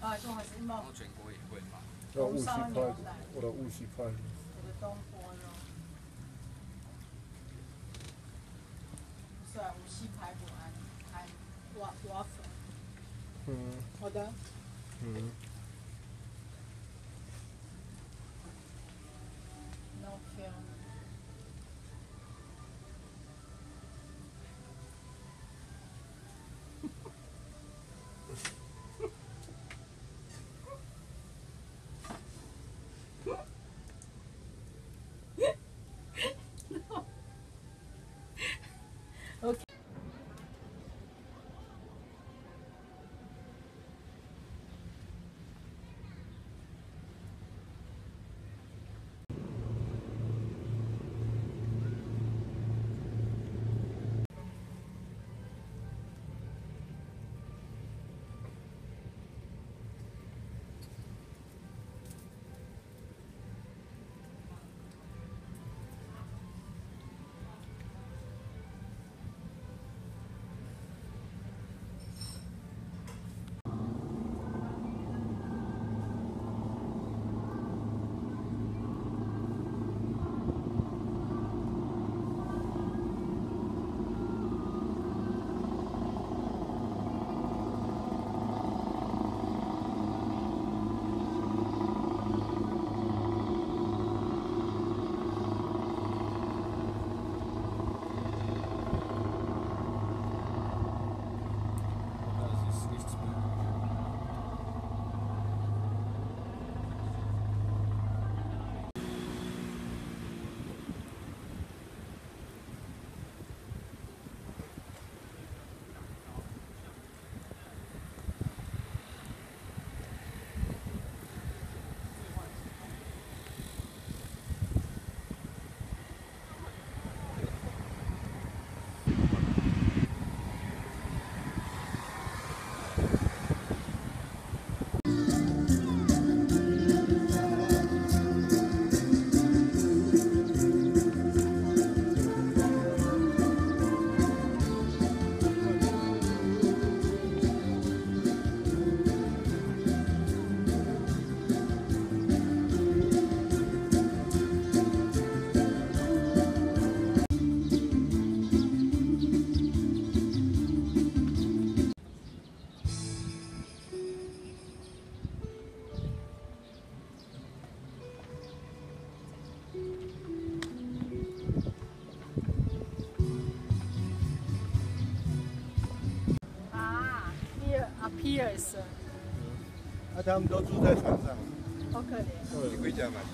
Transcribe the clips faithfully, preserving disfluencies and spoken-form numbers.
啊，就还是然后全国也会买。 要雾气派，我的雾气派。 我的东坡肉。是啊，无锡排骨安安瓦瓦粉。 嗯。 好的。 嗯。 No film. Okay. Piers， 那他们都住在船上， 好可怜。 你回家嘛？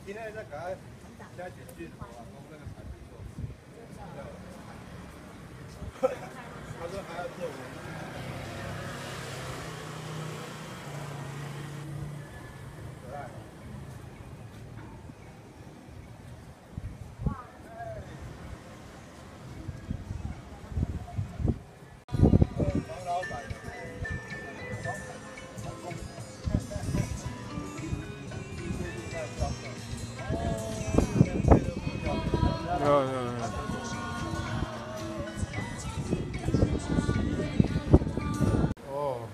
今天再给他加点进口啊，从那个产品做。他说还要做文具。可爱。王老板。 有有有。哦。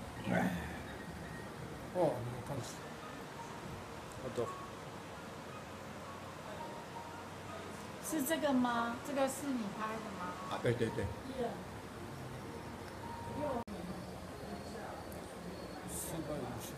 哦，你看。好多。 是这个吗？这个是你拍的吗？ 啊，对对对。 四百五十。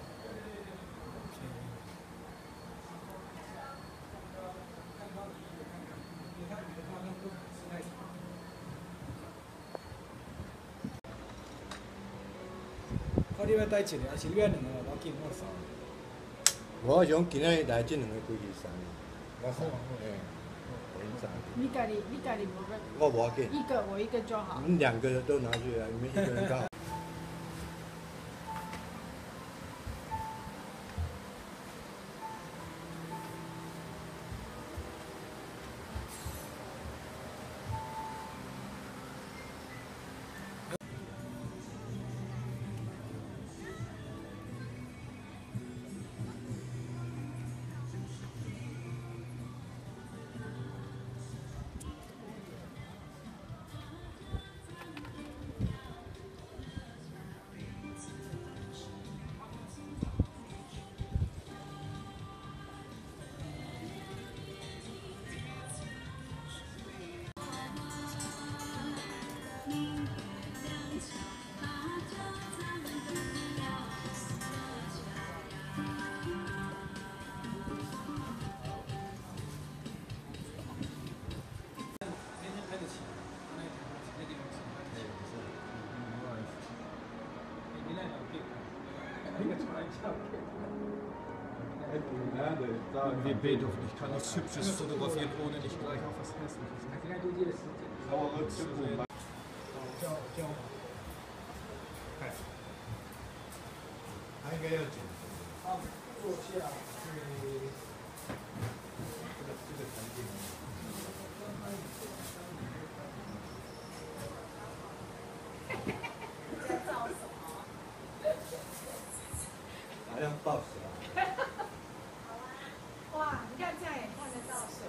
你要带一个，还是你要两个？我见我三。 我想今日来这两个规矩三个，我三个，哎，我三个。 你家里，你家里不会？ 我无要紧。 一个我一个就好。 你们两个都拿去啊，你们一个人刚好。 Wie Beethoven, ich kann nichts Hübsches fotografieren, ohne nicht gleich auf was Hässliches. Ja. 他应该要剪。 啊，坐下去。 这个这个产品。 在照什么？ 好像爆死了。 哇，你看这样也看得到水。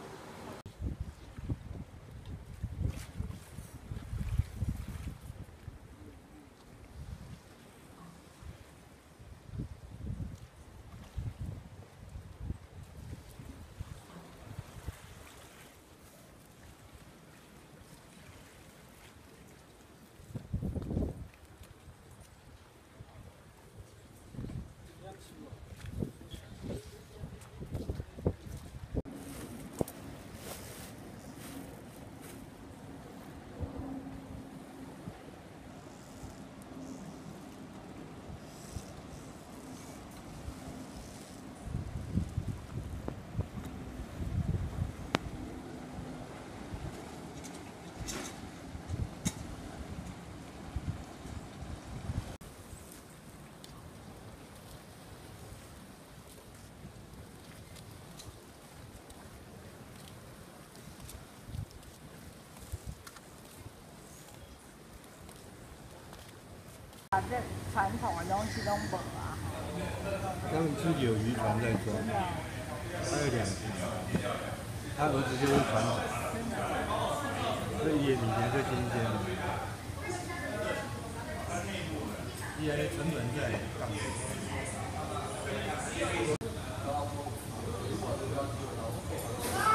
把这传统的东西都没啊！ 他们自己有渔船在抓，还有两只，他儿子就是船长，这也以前是新鲜的，依然成本在港口。